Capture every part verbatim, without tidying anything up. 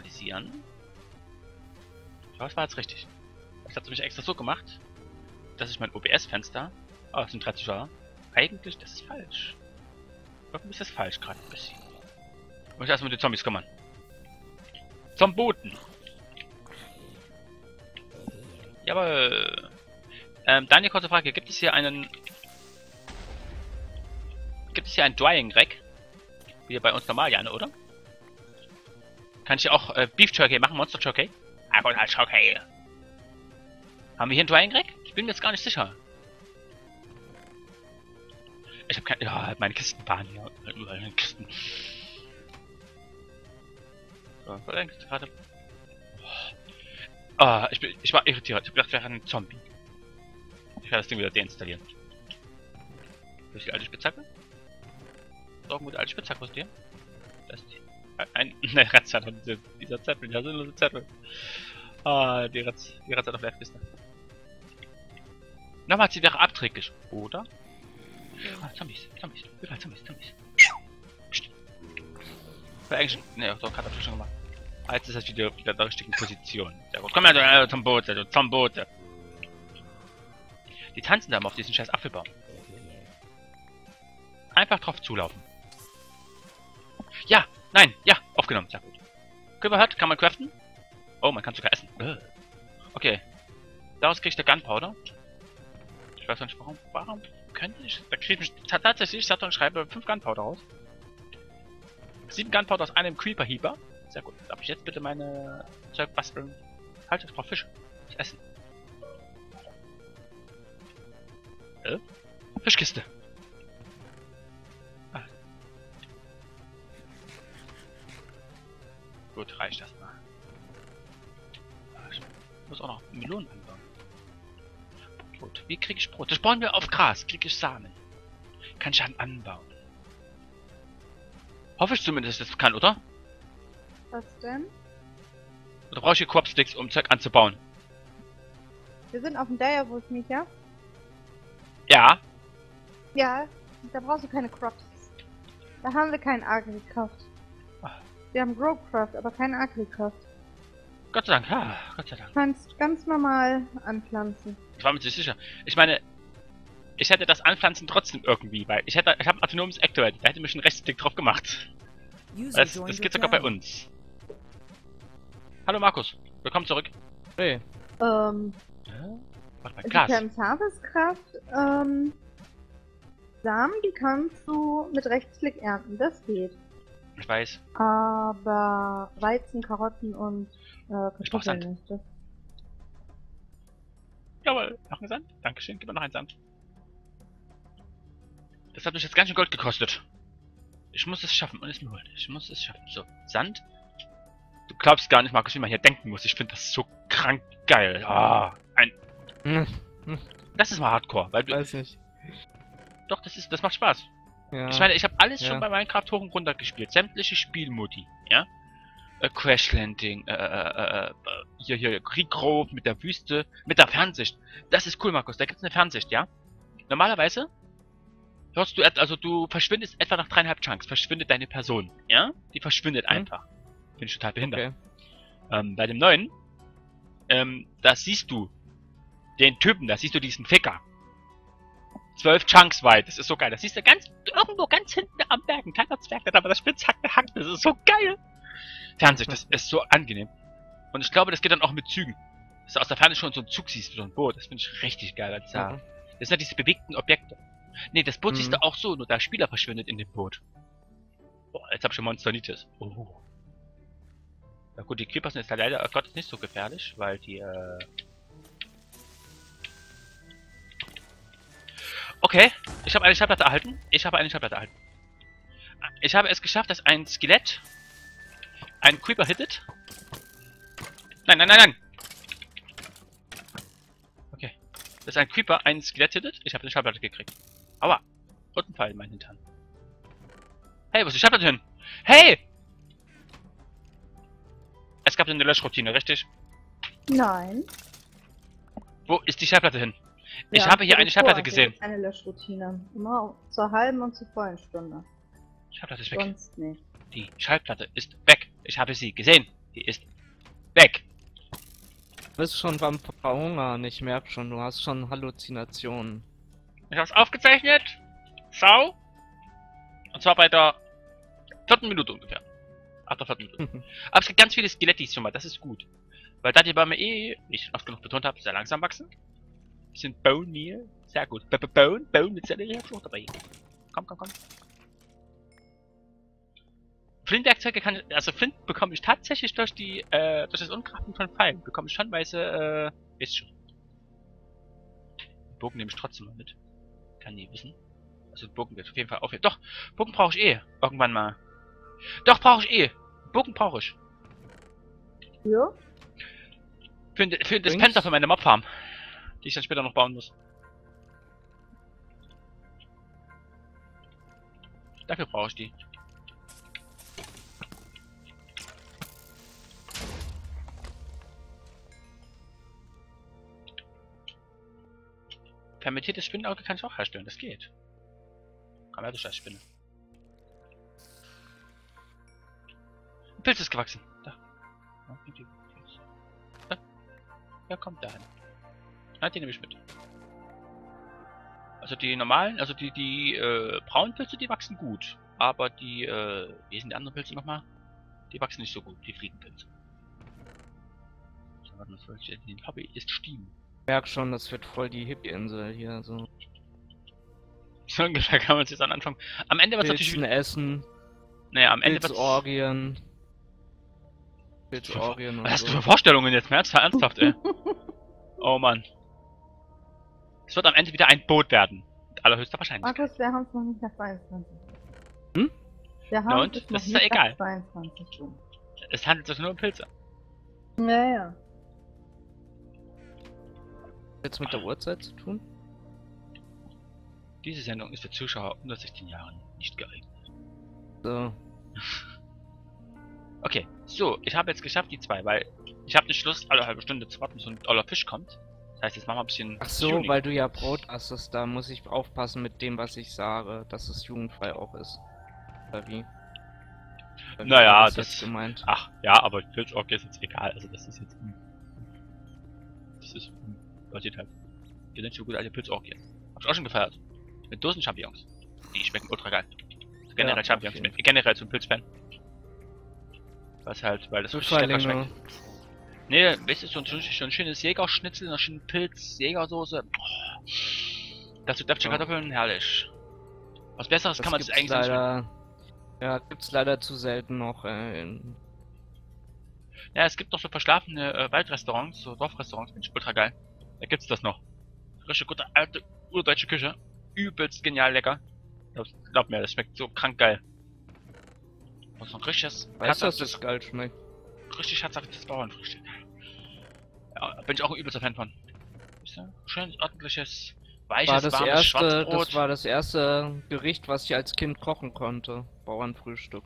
aktualisieren. Ich glaube, das war jetzt richtig. Ich habe es nämlich extra so gemacht, dass ich mein O B S-Fenster... Oh, das sind drei Zuschauer. Eigentlich, das ist falsch. Irgendwie ist das falsch gerade ein bisschen. Ich muss erstmal um die Zombies kümmern. Zum Booten! Jawohl! Ähm, Daniel, kurze Frage. Gibt es hier einen... Gibt es hier ein Drying Rack? Wie bei uns normal, Janne, oder? Kann ich hier auch äh, Beef Jerky machen? Monster Jerky? Ah, gut, halt Jerky. Haben wir hier ein Drying Rack? Ich bin mir jetzt gar nicht sicher. Ich hab keine... Ja, meine Kisten waren hier. Überall meine Kisten. So, was denkst du gerade? Ah, ich, bin, ich war irritiert. Ich hab gedacht, wir wären ein Zombie. Ich werde das Ding wieder deinstallieren. Wo ist die alte Spitzhacke? So, gute alte Spitzhacke, wo ist die? Das ist die. Ein... Ne, Ratz hat dieser Zettel, der sinnlose Zettel. Ah, die Ratz, die Ratz hat auf der Kiste. Nochmal, sie wäre abträglich, oder? Ah, Zombies, Zombies, überall Zombies, Zombies. Psst. War eigentlich... Ne, doch, hat er schon gemacht. Ah, jetzt ist das wieder, wieder in der richtigen Position. Sehr gut. Komm her, du Zombote, du Zombote. Die tanzen da mal auf diesen scheiß Apfelbaum. Einfach drauf zulaufen. Ja, nein, ja, aufgenommen, sehr gut. Kübel hat, kann man craften? Oh, man kann sogar essen. Okay. Daraus kriegt der Gunpowder. Ich weiß nicht, warum, warum könnte ich... Da kriege ich tatsächlich, Saturn schreibe fünf Gunpowder raus. sieben Gunpowder aus einem Creeper-Heaper. Sehr gut. Darf ich jetzt bitte meine Zeug basteln? Halt, ich brauche Fische. Das Essen. Äh? Fischkiste. Ah. Gut, reicht das mal. Ich muss auch noch Melonen anbauen. Brot. Wie kriege ich Brot? Das bauen wir auf Gras. Kriege ich Samen. Kann ich dann anbauen. Hoffe ich zumindest, dass das kann, oder? Was denn? Oder brauche ich hier Crop-Sticks, um Zeug anzubauen? Wir sind auf dem Direwolf, Micha. Ja. Ja, da brauchst du keine Crops. Da haben wir keinen Agricraft. Wir haben Growcraft, aber keinen Agricraft. Gott sei Dank, ja, Gott sei Dank. Du kannst ganz normal anpflanzen. Ich war mir nicht sicher. Ich meine, ich hätte das Anpflanzen trotzdem irgendwie, weil ich hätte, ich habe ein autonomes Activate, da hätte mich einen Rechtsklick drauf gemacht. Das, das geht sogar bei uns. Hallo Markus, willkommen zurück. Hey. Ähm, Ja? Warte mal, die Glas. Servicekraft, ähm, Samen, die kannst du mit Rechtsklick ernten, das geht. Ich weiß. Aber Weizen, Karotten und äh, Ich brauch Sand. Kartoffeln nicht. Das Jawohl, noch ein Sand? Dankeschön, gib mir noch einen Sand. Das hat mich jetzt ganz schön Gold gekostet. Ich muss es schaffen und es mir holen. Ich muss es schaffen. So, Sand. Du glaubst gar nicht, Markus, wie man hier denken muss. Ich finde das so krank geil. Ah, ein... Hm. Hm. Das ist mal Hardcore, weil du... Weiß nicht. Doch, das ist, das macht Spaß. Ja. Ich meine, ich habe alles Ja. schon bei Minecraft hoch und runter gespielt. Sämtliche Spielmodi, ja? Äh, Crash Landing, äh, äh, äh, hier, hier, Creek Grove mit der Wüste, mit der Fernsicht. Das ist cool, Markus, da gibt's eine Fernsicht, ja? Normalerweise hörst du, also du verschwindest etwa nach dreieinhalb Chunks, verschwindet deine Person, ja? Die verschwindet Hm. einfach. Bin ich total behindert. Okay. Ähm, bei dem neuen, ähm, da siehst du den Typen, da siehst du diesen Ficker. Zwölf Chunks weit, das ist so geil. Das siehst du ganz, irgendwo ganz hinten am Berg, ein kleiner Zwerg, der da aber das spitzhackte Hack, das ist so geil. Fernsicht, das ist so angenehm. Und ich glaube, das geht dann auch mit Zügen. Dass du aus der Ferne schon so einen Zug siehst, so ein Boot, das finde ich richtig geil. Als da. Mhm. Das sind ja diese bewegten Objekte. Nee, das Boot Mhm. siehst du auch so, nur der Spieler verschwindet in dem Boot. Boah, jetzt hab ich schon Monsternitis. Oh. Na gut, die Creepers sind jetzt leider, oh Gott, nicht so gefährlich, weil die, äh... Okay, ich habe eine Schallplatte erhalten. Ich habe eine Schallplatte erhalten. Ich habe es geschafft, dass ein Skelett einen Creeper hittet. Nein, nein, nein, nein! Okay. Dass ein Creeper einen Skelett hittet. Ich habe eine Schallplatte gekriegt. Aua! Und ein Pfeil in meinen Hintern. Hey, wo ist die Schallplatte hin? Hey! Es gab eine Löschroutine, richtig? Nein. Wo ist die Schallplatte hin? Ich Ja, habe hier das eine ist Schallplatte vor. Das gesehen. ist eine Löschroutine. Immer zur halben und zur vollen Stunde. Die Schallplatte ist weg. Sonst nicht. Die Schallplatte ist weg. Ich habe sie gesehen. Die ist weg. Du bist schon beim Verhungern, ich merk schon, du hast schon Halluzinationen. Ich hab's aufgezeichnet. Schau. Und zwar bei der vierten Minute ungefähr. Ab der vierten Minute. Aber es gibt ganz viele Skelettis schon mal, das ist gut. Weil da die Bäume eh, wie ich schon oft genug betont habe, sehr langsam wachsen. Sind Bone Meal. Sehr gut. B -b Bone, Bone mit Sellerie auch dabei. Komm, komm, komm. Flintwerkzeuge kann ich, also Flint bekomme ich tatsächlich durch die, äh, durch das Unkraften von Pfeilen. Bekomme ich schon weise, äh, ist schon. Den Bogen nehme ich trotzdem mal mit. Kann nie wissen. Also Bogen wird auf jeden Fall aufhören. Doch, Bogen brauche ich eh. Irgendwann mal. Doch, brauche ich eh. Bogen brauche ich. Ja? Für, den, für den Dispenser für meine Mobfarm. Die ich dann später noch bauen muss. Dafür brauche ich die. Fermentiertes Spinnenauge kann ich auch herstellen, das geht. Komm her, du scheiß Spinne. Ein Pilz ist gewachsen. Da. Da. Ja, kommt da hin. Na, die nehme ich mit. Also die normalen, also die, die äh, braunen Pilze, die wachsen gut. Aber die, äh, wie sind die anderen Pilze nochmal? Die wachsen nicht so gut, die Fliegenpilze. So, warte mal, die Hobby ist Steam. Ich merk schon, das wird voll die Hippie-Insel hier, so. So ungefähr kann man sich dann anfangen. Am Ende wird es natürlich... Pilzen essen. Naja, am Ende wird Pilzorgien. Pilzorgien und Was hast so. du für Vorstellungen jetzt? Ernst, ernsthaft, ey. Oh Mann. Es wird am Ende wieder ein Boot werden. Mit allerhöchster Wahrscheinlichkeit. Markus, wir haben es noch nicht nach zweiundzwanzig. Hm? Wir haben Na und? es noch Das ist nicht ja egal. nach zweiundzwanzig Stunden. Es handelt sich nur um Pilze. Ja, ja. Jetzt mit der Uhrzeit zu tun? Diese Sendung ist für Zuschauer unter sechzehn Jahren nicht geeignet. So. Okay, so, ich habe jetzt geschafft die zwei, weil ich habe nicht Lust, alle halbe Stunde zu warten, bis so ein oller Fisch kommt. Das heißt, jetzt machen wir ein bisschen... Ach so, Tuning. weil du ja Brot hast, da muss ich aufpassen mit dem, was ich sage, dass es jugendfrei auch ist. Oder wie? Oder wie Naja, war das... jetzt gemeint? Ach, ja, aber Pilzorgie ist jetzt egal, also das ist jetzt... Das ist... Passiert halt. Die sind so gut alte Pilzorgie. Hab ich auch schon gefeiert. Mit Dosen-Champignons. Die schmecken ultra geil. So generell Ja, Champignons, okay. ich bin generell so ein Pilzfan. Was halt, weil das richtig lecker Pfifferlinge. schmeckt. Nee, weißt du, so ein, so ein schönes Jägerschnitzel, eine schöne Pilz-Jägersoße. Oh. Dazu Däpfchen Ja. Kartoffeln, herrlich. Was Besseres Das kann man sich gibt's eigentlich nicht machen. leider, ja, gibt's leider zu selten noch. Äh, in, Ja, es gibt noch so verschlafene äh, Waldrestaurants, so Dorfrestaurants, finde ich ultra geil. Da gibt's das noch. Frische, gute, alte, urdeutsche Küche. Übelst genial lecker. Glaub, glaub mir, das schmeckt so krank geil. Und so ein richtiges, weißt du, dass herzhaftes, das geil schmeckt? richtig herzhaftes Bauernfrühstück. Ja, bin ich auch ein übelster Fan von. Weißt du? Schön ordentliches, weiches, War das warmes erste, Schwarzbrot. das war das erste Gericht, was ich als Kind kochen konnte. Bauernfrühstück.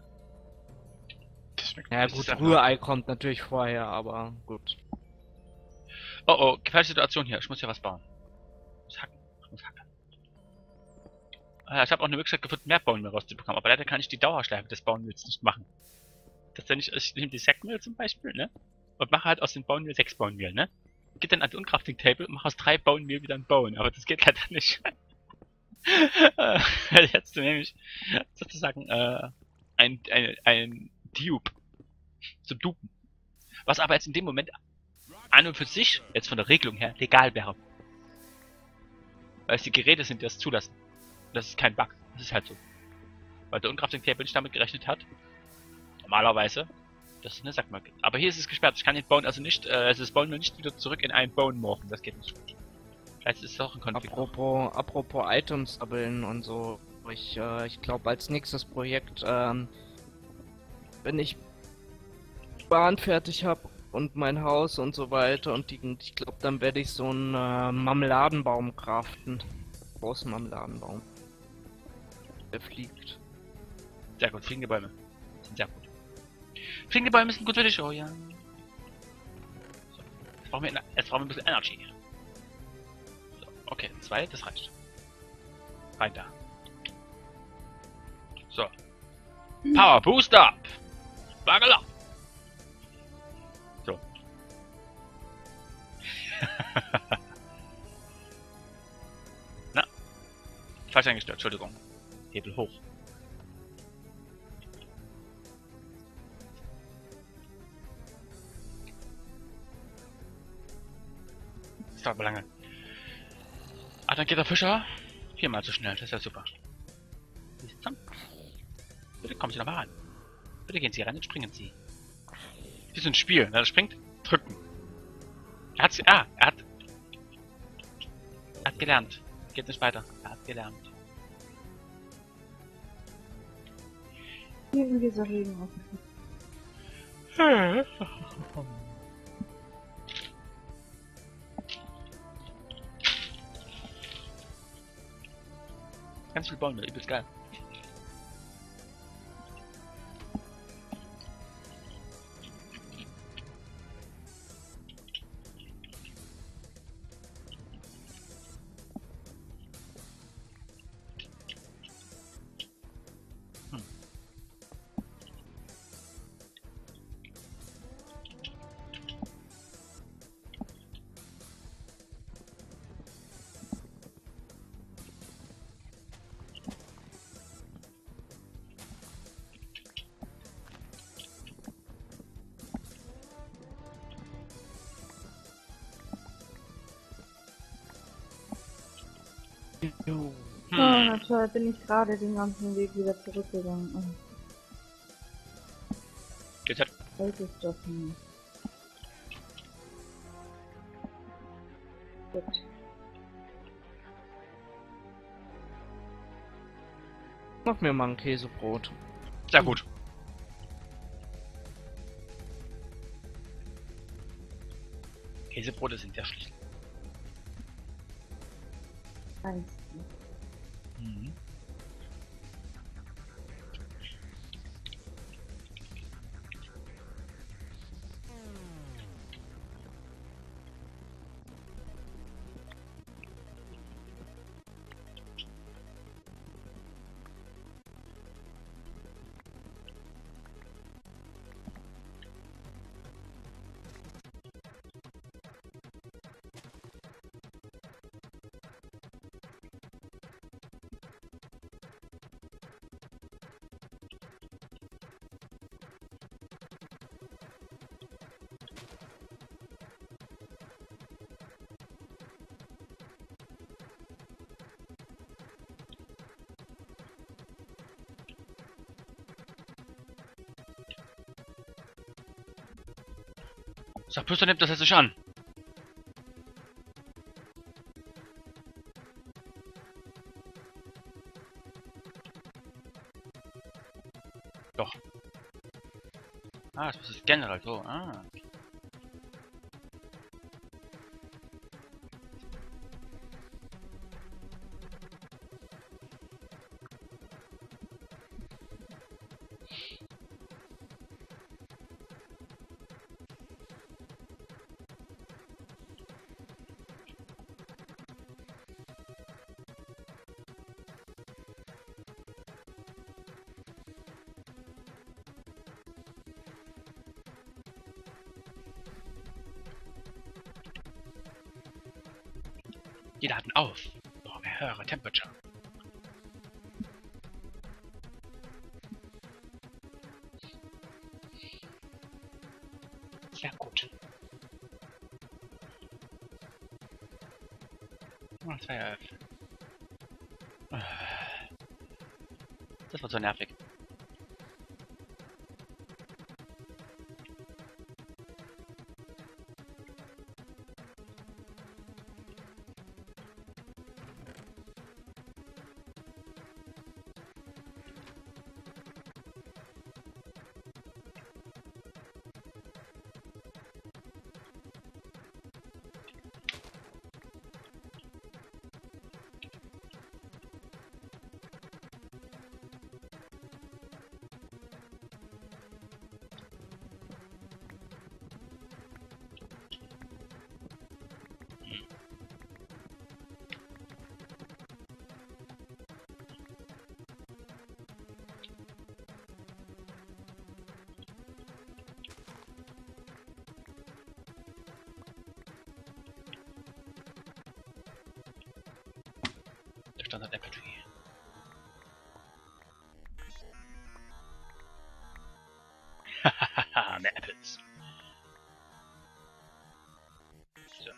Das schmeckt Ja das gut, ist einfach- Rührei kommt natürlich vorher, aber gut. Oh oh, gefährliche Situation hier. Ich muss hier was bauen. Ich muss hacken. Ich muss hacken. Ah ja, ich habe auch eine Möglichkeit gefunden, mehr Baumüll rauszubekommen, aber leider kann ich die Dauerschleife des Baumülls nicht machen. Das wenn ich, ich nehme die Sackmüll zum Beispiel, ne? Und mache halt aus dem Baumüll sechs Baumüll, ne? Geht dann an die Uncrafting Table und mache aus drei Baumüll wieder ein Bauen, aber das geht leider nicht. Äh, Jetzt nämlich sozusagen äh, ein, ein, ein Dupe zum Dupen. Was aber jetzt in dem Moment an und für sich, jetzt von der Regelung her, legal wäre. Weil es die Geräte sind, die das zulassen. Das ist kein Bug. Das ist halt so. Weil der Uncrafting Table nicht damit gerechnet hat, normalerweise, dass es eine Sackmüll gibt. Aber hier ist es gesperrt. Ich kann den Bone also nicht, äh, es ist Bone nicht wieder zurück in einen Bone morphen. Das geht nicht gut. Vielleicht ist es auch ein Konflikt. Apropos, apropos Items sammeln und so. Ich, äh, ich glaube als nächstes Projekt, ähm, wenn ich Bahn fertig habe und mein Haus und so weiter und die, ich glaube, dann werde ich so einen äh, Marmeladenbaum craften. Großen Marmeladenbaum. Der fliegt. Sehr gut, fliegende Bäume. Sind sehr gut. Fliegende Bäume sind gut für dich, oh ja. So. Jetzt brauchen wir, jetzt brauchen wir ein bisschen Energy. So, okay, zwei, das reicht. Rein da. So. Power Boost up! Bagel up! Na, falsch eingestellt, Entschuldigung. Hebel hoch. Das dauert aber lange. Ah, dann geht der Fischer viermal so schnell, das ist ja super. Bitte kommen Sie nochmal ran. Bitte gehen Sie ran und springen Sie. Wie so ein Spiel, ne? Das springt, drücken. Er hat, ah, er hat, er hat gelernt. Geht nicht weiter. Er hat gelernt. Irgendwie so Regen aufgeschrieben. Ganz viel Bäume, übelst geil. Hm. Jo. Oh, na toll, bin ich gerade den ganzen Weg wieder zurückgegangen. Oh, Jetzt hat weiß ich doch nicht. Gut. Mach mir mal ein Käsebrot. sehr gut. Käsebrote sind sehr schlecht. Weiß nicht. Mhm. Sag bloß, dann nimmt das jetzt nicht an. Doch. Ah, das ist generell so. Ah. Die laden auf. Brauchen wir höhere Temperature. Sehr gut. Oh, das war ja... Das war so nervig. Standard Apple Tree. Hahaha, mehr Apples. So.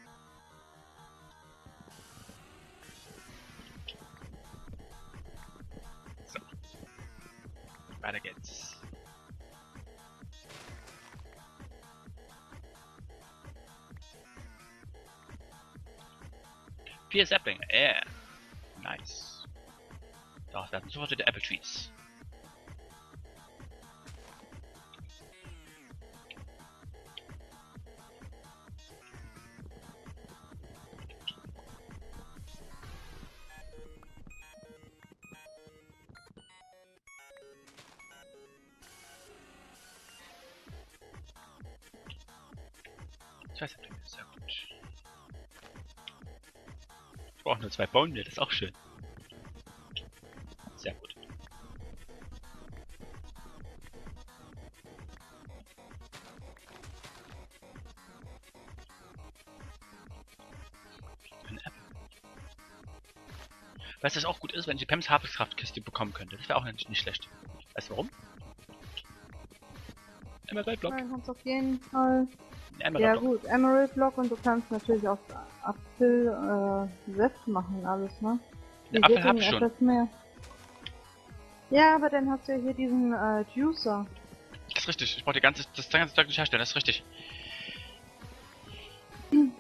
So. Weiter geht's. Vier Saplinge, yeah. Nice. Daraus werden sofort wieder Apple Trees. Zwei Saplinge, sehr gut. Ich brauche nur zwei Bäume, das ist auch schön. Sehr gut. Ein Apple. Weißt du, was auch gut ist, wenn ich die Pems Haferkraftkiste bekommen könnte? Das wäre auch nicht, nicht schlecht. Weißt du warum? Emerald Block. Dann kannst du auf jeden Fall. Emerald Ja Block. gut, Emerald Block und du kannst natürlich auch Apfel äh, Saft machen alles, ne? Den Die Apfel wirken hab ich schon. etwas mehr. Ja, aber dann hast du ja hier diesen äh, Juicer. Das ist richtig. Ich brauche die ganze, das ganze Zeug nicht herstellen. Das ist richtig. Hm.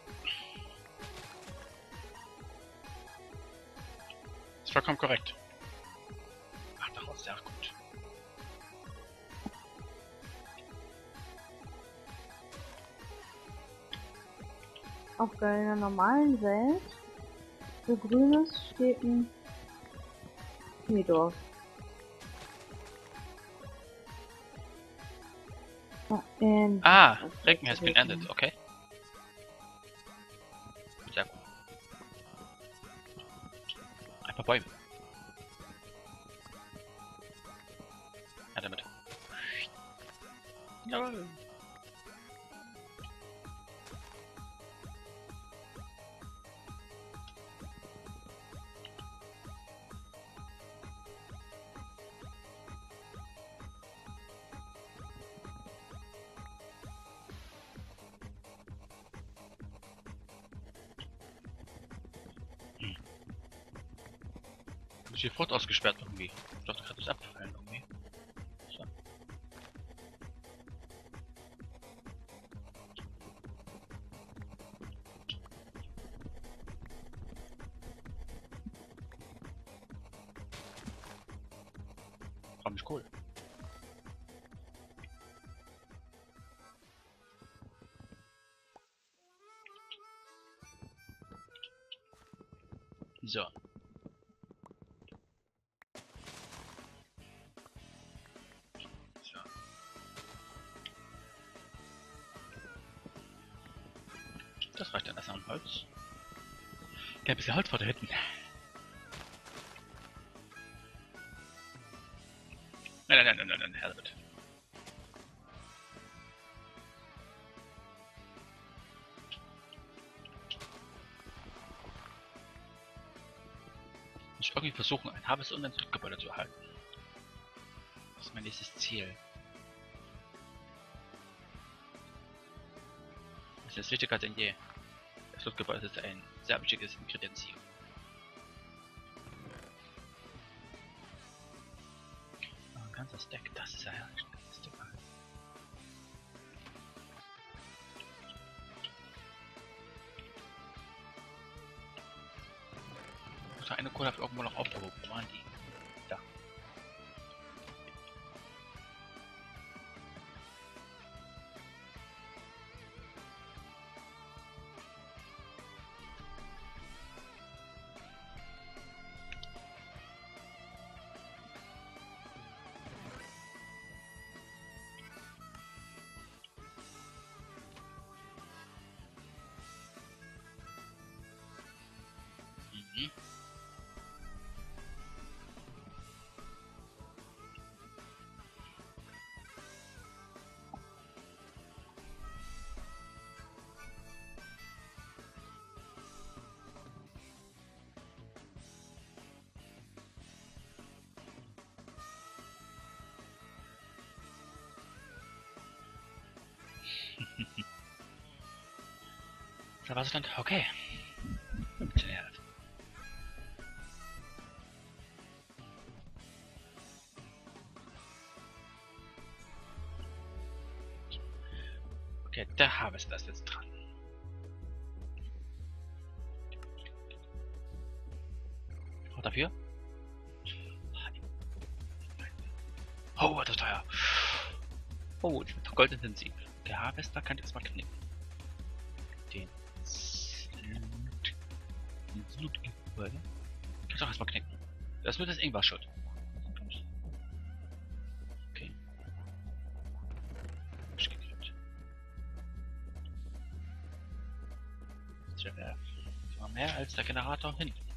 Das ist vollkommen korrekt. Ach, daraus sehr gut. Auf deiner normalen Welt, wo grün ist, steht ein Schneedorf. Ja, in Ah, Recken has been ended. Okay. Sehr gut. Ein paar Bäume. Ja, damit. Jawohl. Ist hier Frucht ausgesperrt irgendwie. Ich dachte gerade, das ist abgefallen irgendwie. So. Fand ich cool. So. So. Das reicht dann erstmal an Holz. Ja, ein bisschen Holz vor da hinten. Nein, nein, nein, nein, nein, her damit. Ich muss irgendwie versuchen, ein Harvest und ein Südgebäude zu erhalten. Das ist mein nächstes Ziel. Das ist wichtiger denn je. Das Südgebäude ist ein sehr wichtiges Ingredienz hier. Ein ganzer Stack, das ist ja herrlich. Das ist total. So, eine Kohle habe ich irgendwo noch aufgehoben. Wo waren die? Da. Mhm. Der Wasserstand? Okay. fünfzehn. Okay, der Harvester ist jetzt dran. Und dafür? Oh, das ist teuer. Oh, ich bin doch goldintensiv. Der Harvester kann jetzt mal knicken. Den Slut. Den Slut. Kann doch erstmal knicken. Das wird das irgendwas schuld. Okay. Das wäre mehr als der Generator hin.